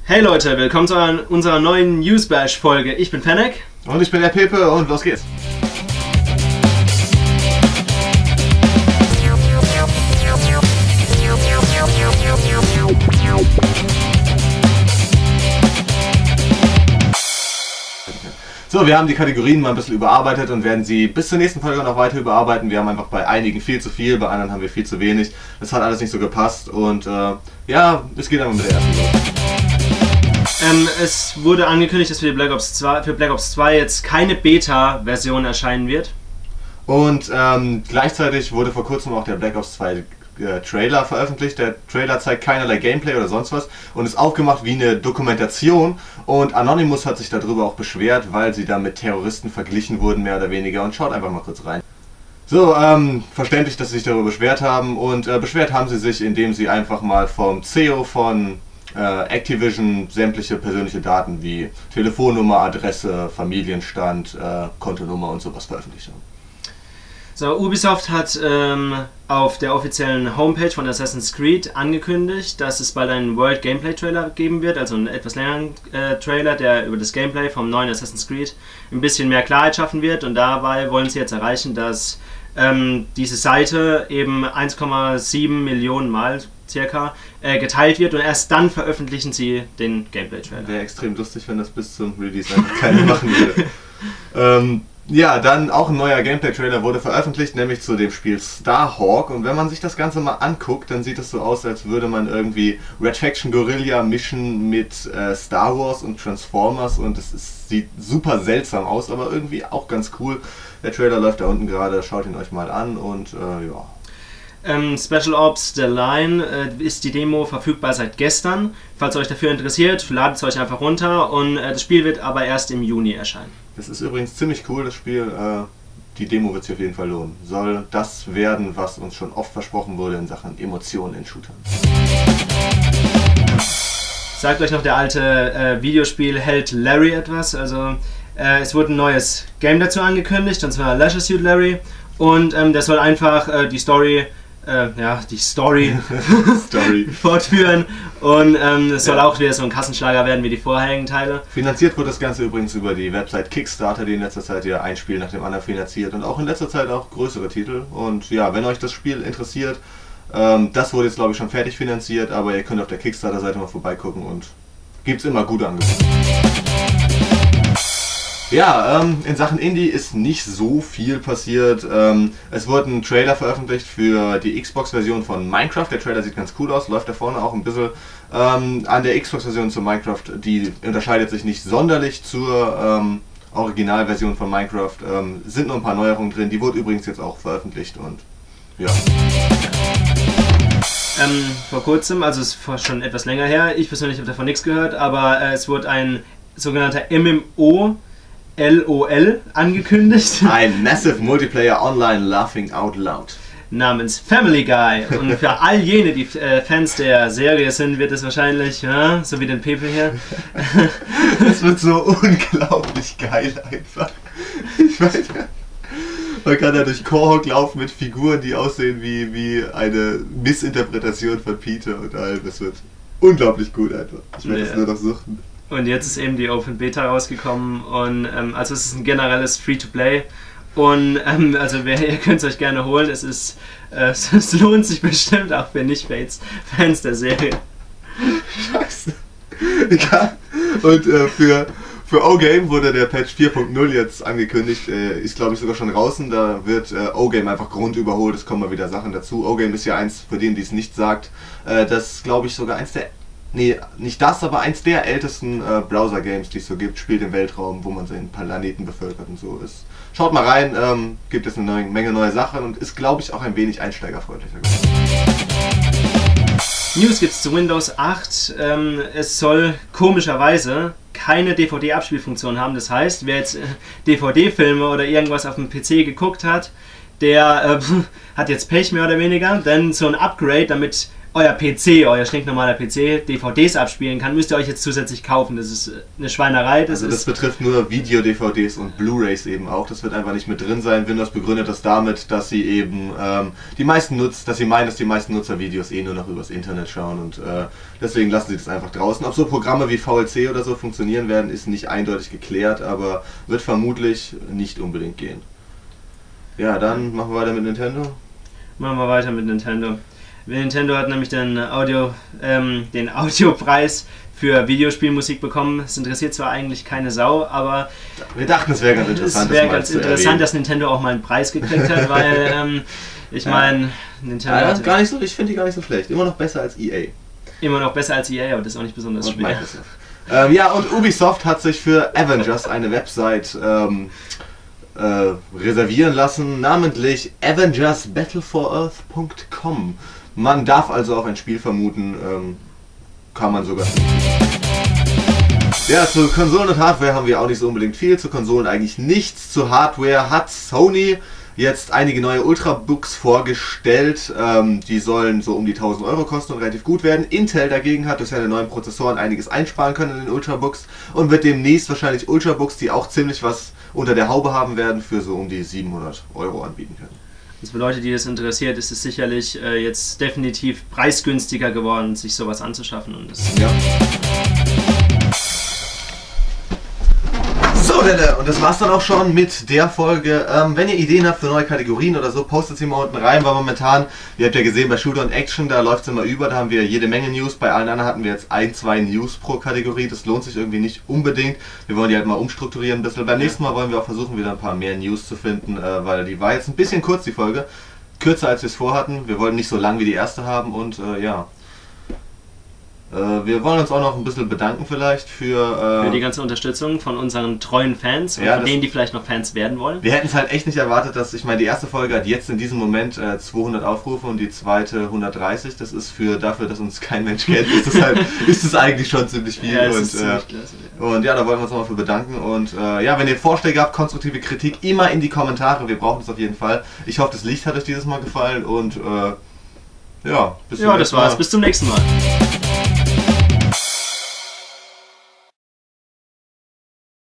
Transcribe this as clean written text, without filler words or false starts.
Hey Leute, willkommen zu unserer neuen Newsbash-Folge. Ich bin Fennec. Und ich bin der Pepe und los geht's. So, wir haben die Kategorien mal ein bisschen überarbeitet und werden sie bis zur nächsten Folge noch weiter überarbeiten. Wir haben einfach bei einigen viel zu viel, bei anderen haben wir viel zu wenig. Das hat alles nicht so gepasst und ja, es geht einfach mit der ersten los. Es wurde angekündigt, dass für Black Ops 2 jetzt keine Beta-Version erscheinen wird. Und gleichzeitig wurde vor kurzem auch der Black Ops 2 Trailer veröffentlicht. Der Trailer zeigt keinerlei Gameplay oder sonst was und ist aufgemacht wie eine Dokumentation. Und Anonymous hat sich darüber auch beschwert, weil sie da mit Terroristen verglichen wurden, mehr oder weniger. Und schaut einfach mal kurz rein. So, verständlich, dass sie sich darüber beschwert haben. Und beschwert haben sie sich, indem sie einfach mal vom CEO von Activision sämtliche persönliche Daten wie Telefonnummer, Adresse, Familienstand, Kontonummer und sowas veröffentlicht haben. So, Ubisoft hat auf der offiziellen Homepage von Assassin's Creed angekündigt, dass es bald einen World Gameplay Trailer geben wird, also einen etwas längeren Trailer, der über das Gameplay vom neuen Assassin's Creed ein bisschen mehr Klarheit schaffen wird, und dabei wollen sie jetzt erreichen, dass diese Seite eben 1,7 Millionen Mal circa geteilt wird und erst dann veröffentlichen sie den Gameplay Trailer. Wäre extrem lustig, wenn das bis zum Release einfach keiner machen würde. Ja, dann auch ein neuer Gameplay-Trailer wurde veröffentlicht, nämlich zu dem Spiel Starhawk. Und wenn man sich das Ganze mal anguckt, dann sieht es so aus, als würde man irgendwie Red Faction Guerrilla mischen mit Star Wars und Transformers. Und es sieht super seltsam aus, aber irgendwie auch ganz cool. Der Trailer läuft da unten gerade, schaut ihn euch mal an und ja. Special Ops The Line ist die Demo verfügbar seit gestern. Falls euch dafür interessiert, ladet es euch einfach runter, und das Spiel wird aber erst im Juni erscheinen. Das ist übrigens ziemlich cool, das Spiel. Die Demo wird sich auf jeden Fall lohnen. Soll das werden, was uns schon oft versprochen wurde in Sachen Emotionen in Shootern. Sagt euch noch der alte Videospielheld Larry etwas? Also es wurde ein neues Game dazu angekündigt, und zwar Leisure Suit Larry. Und der soll einfach die Story fortführen, und es soll auch wieder so ein Kassenschlager werden wie die vorherigen Teile. Finanziert wird das Ganze übrigens über die Website Kickstarter, die in letzter Zeit ja ein Spiel nach dem anderen finanziert und auch in letzter Zeit auch größere Titel. Und ja, wenn euch das Spiel interessiert, das wurde jetzt glaube ich schon fertig finanziert, aber ihr könnt auf der Kickstarter-Seite mal vorbeigucken und gibt's immer gute Angebote. Ja, in Sachen Indie ist nicht so viel passiert. Es wurde ein Trailer veröffentlicht für die Xbox-Version von Minecraft. Der Trailer sieht ganz cool aus, läuft da vorne auch ein bisschen an der Xbox-Version zu Minecraft. Die unterscheidet sich nicht sonderlich zur Originalversion von Minecraft. Sind noch ein paar Neuerungen drin, die wurde übrigens jetzt auch veröffentlicht und ja. Vor kurzem, also es ist schon etwas länger her, ich persönlich habe davon nichts gehört, aber es wurde ein sogenannter MMO LOL angekündigt. Ein Massive Multiplayer Online Laughing Out Loud. Namens Family Guy. Und für all jene, die Fans der Serie sind, wird es wahrscheinlich, ja, so wie den Pepe hier. Das wird so unglaublich geil einfach. Ich weiß ja. Man kann da durch Quahog laufen mit Figuren, die aussehen wie eine Missinterpretation von Peter und allem. Das wird unglaublich gut einfach. Ich werde das nur noch suchen. Und jetzt ist eben die Open Beta rausgekommen, und also es ist ein generelles Free-to-Play, und also ihr könnt es euch gerne holen, es lohnt sich bestimmt auch für Nicht-Fans der Serie. Scheiße. Ja. Und für O-Game wurde der Patch 4.0 jetzt angekündigt, ist glaube ich sogar schon draußen, da wird O-Game einfach grundüberholt, es kommen mal wieder Sachen dazu. O-Game ist ja eins, für den, die es nicht sagt, das glaube ich sogar eins der... Nee, nicht das, aber eins der ältesten Browser-Games, die es so gibt, spielt im Weltraum, wo man seinen Planeten bevölkert und so ist. Schaut mal rein, gibt es eine Menge neue Sachen und ist, glaube ich, auch ein wenig einsteigerfreundlicher geworden. News gibt es zu Windows 8. Es soll komischerweise keine DVD-Abspielfunktion haben. Das heißt, wer jetzt DVD-Filme oder irgendwas auf dem PC geguckt hat, der hat jetzt Pech mehr oder weniger, denn so ein Upgrade, damit euer PC, euer stinknormaler PC, DVDs abspielen kann, müsst ihr euch jetzt zusätzlich kaufen. Das ist eine Schweinerei. Das betrifft nur Video-DVDs und Blu-Rays eben auch. Das wird einfach nicht mit drin sein. Windows begründet das damit, dass sie eben dass sie meinen, dass die meisten Nutzer Videos nur noch übers Internet schauen und deswegen lassen sie das einfach draußen. Ob so Programme wie VLC oder so funktionieren werden, ist nicht eindeutig geklärt, aber wird vermutlich nicht unbedingt gehen. Ja, dann machen wir weiter mit Nintendo. Machen wir weiter mit Nintendo. Nintendo hat nämlich den Audiopreis für Videospielmusik bekommen. Es interessiert zwar eigentlich keine Sau, aber wir dachten, es wäre ganz interessant. Es wäre ganz interessant, dass Nintendo auch mal einen Preis gekriegt hat, weil ich meine, Nintendo ja, gar nicht so, ich finde die gar nicht so schlecht. Immer noch besser als EA. Immer noch besser als EA, aber das ist auch nicht besonders schwer. Ja, und Ubisoft hat sich für Avengers eine Website reservieren lassen, namentlich avengersbattleforearth.com. Man darf also auch ein Spiel vermuten, kann man sogar. Ja, zu Konsolen und Hardware haben wir auch nicht so unbedingt viel, zu Konsolen eigentlich nichts. Zu Hardware hat Sony jetzt einige neue Ultrabooks vorgestellt, die sollen so um die 1000 Euro kosten und relativ gut werden. Intel dagegen hat durch seine neuen Prozessoren einiges einsparen können in den Ultrabooks und wird demnächst wahrscheinlich Ultrabooks, die auch ziemlich was unter der Haube haben werden, für so um die 700 Euro anbieten können. Das für Leute, die das interessiert, ist es sicherlich jetzt definitiv preisgünstiger geworden, sich sowas anzuschaffen. Und das ja. So, und das war's dann auch schon mit der Folge. Wenn ihr Ideen habt für neue Kategorien oder so, postet sie mal unten rein, weil momentan, ihr habt ja gesehen, bei Shooter und Action, da läuft es immer über, da haben wir jede Menge News. Bei allen anderen hatten wir jetzt 1-2 News pro Kategorie, das lohnt sich irgendwie nicht unbedingt. Wir wollen die halt mal umstrukturieren ein bisschen. Beim nächsten Mal wollen wir auch versuchen, wieder ein paar mehr News zu finden, weil die war jetzt ein bisschen kurz, die Folge. Kürzer als wir es vorhatten. Wir wollten nicht so lang wie die erste haben und ja. Wir wollen uns auch noch ein bisschen bedanken vielleicht für die ganze Unterstützung von unseren treuen Fans und von denen, die vielleicht noch Fans werden wollen. Wir hätten es halt echt nicht erwartet, dass, ich meine, die erste Folge hat jetzt in diesem Moment 200 Aufrufe und die zweite 130. Das ist dafür, dass uns kein Mensch kennt, ist das eigentlich schon ziemlich viel. Ja, ziemlich klasse, ja. Und ja, da wollen wir uns nochmal für bedanken. Und ja, wenn ihr Vorschläge habt, konstruktive Kritik, immer in die Kommentare. Wir brauchen das auf jeden Fall. Ich hoffe, das Licht hat euch dieses Mal gefallen und ja, bis zum nächsten Mal. Bis zum nächsten Mal.